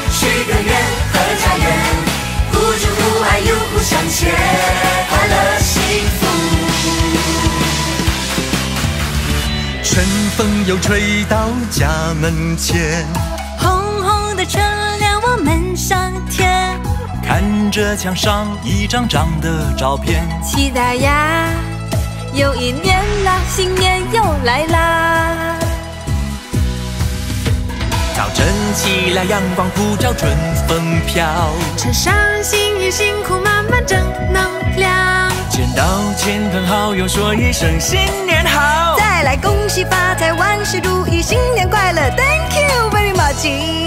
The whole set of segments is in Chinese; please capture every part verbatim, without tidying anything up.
许个愿，合家园，互助互爱又互相牵，快乐幸福。 春风又吹到家门前， 红红的春联我们上天， 看着墙上一张张的照片， 期待呀，又一年啦，新年又来啦。 早晨起来，阳光普照，春风飘， 车上心语辛苦满满正能量， 见到亲朋好友说一声新年好， 再来恭喜发财，万事如意，新年快乐 ，Thank you very much。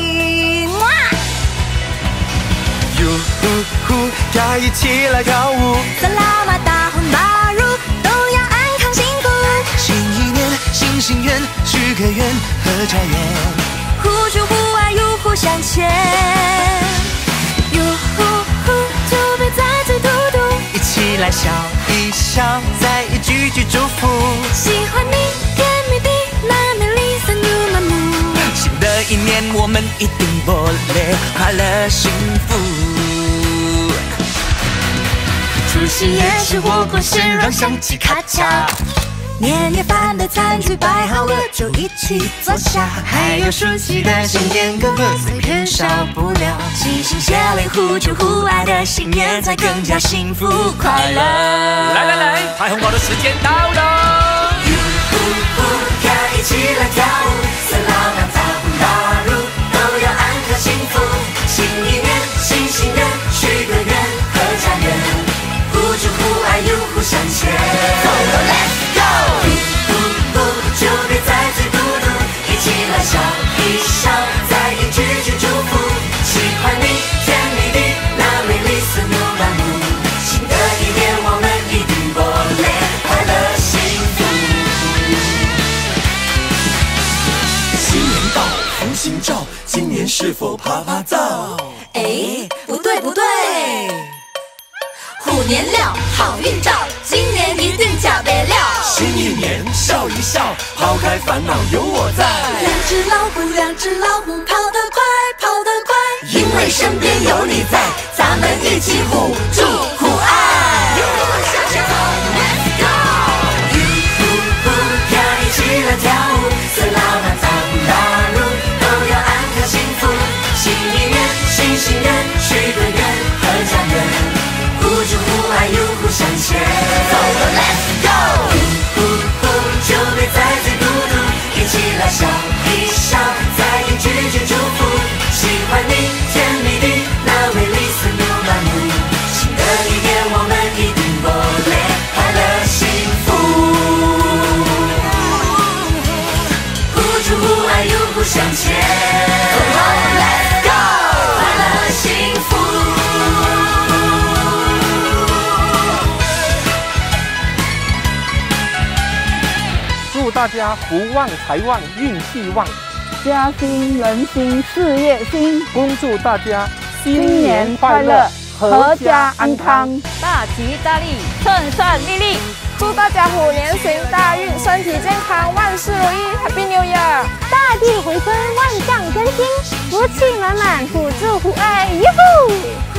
哟呼呼，呀一起来跳舞， 萨拉玛大红大乳，都要安康幸福。 新一年新心愿，许个愿，合家园。 互助互爱又互相牵，哟呼呼，就别再嘴嘟嘟， 一起来笑一笑，再一句句祝福。 喜欢你，甜蜜的那美丽三牛满目。 新的一年我们一定活力快乐幸福。 除夕夜吃火锅，先让香气咔嚓。年夜饭的餐具摆好了，就一起坐下。 还有熟悉的新年歌，贺岁片少不了。 齐心协力，互助互爱的新年才更加幸福快乐。 来来来，拍红包的时间到了。 哟呼呼，呀一起来跳舞，色老那大红大乳，都要安康幸福。新一年新心愿，许个愿，合家园，互助互爱又互相牵。Let's go！ 就别再嘴嘟嘟，一起来笑一笑，再一句句祝福。喜欢你，甜蜜的那美丽四牛满目。新的一年我们一定活力快乐幸福。 新年到，红心照，今年是否趴趴灶？ 哎，不对不对，虎年了，好运到，今年一定加倍了。 新一年笑一笑，抛开烦恼有我在。 两只老虎，两只老虎，跑得快，跑得快， 因为身边有你在，咱们一起互助互爱。Let's go！ 哟呼呼，呀一起来跳舞，色老那大红大乳，都要安康幸福。新一年新心愿，许个愿，合家园，互助互爱又互相牵。Let's go！就别再嘴嘟嘟，一起来笑一笑，再一句句祝福。喜欢你，甜蜜的那美丽四牛满目。新的一年我们一定活力快乐幸福。互助互爱又互相牵。Let's go！ 快乐幸福。 祝大家福旺财旺运气旺， 家兴人兴事业兴， 恭祝大家新年快乐，阖家安康， 大吉大利，顺顺利利。 祝大家虎年行大运，身体健康，万事如意 ，Happy New Year！ 大地回春，万象更新，福气满满，互助互爱，哟呼！